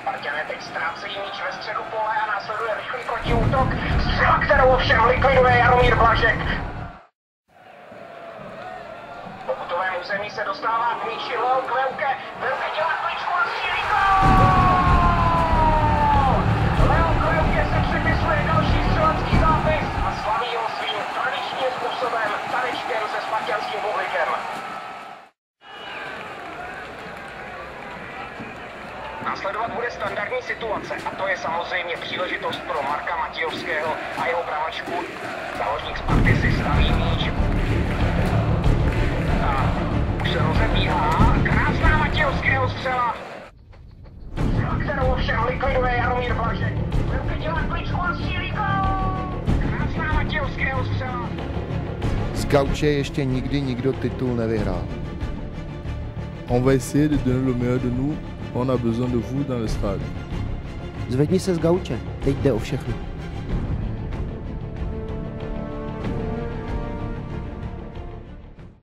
Spartané teď ztrácejí míč ve středu pole a následuje rychlý protiútok. Střela, kterou ovšem likviduje Jaromír Blažek. Po putovém území se dostává k míči Leo Kveuke. Kveuke dělá kličku a střílí gól! Leo Kveuke se připisuje další střelecký zápis a slaví ho svým tradičním způsobem, tanečkem se spartanským publikem. Následovat bude standardní situace a to je samozřejmě příležitost pro Marka Matějovského a jeho pravačku. Záložník Sparty si staví míč. A už se rozebíhá. Krásná Matějovského střela. Střela, kterou ovšem likviduje Jaromír Blažek. Velké dělá kličku a střílí gól. Krásná Matějovského střela. Z gauče ještě nikdy nikdo titul nevyhrál. On va essayer de donner le meilleur de nous. On a besoin de vous dans le stade. Zvedni se z gauče, teď jde o všechno.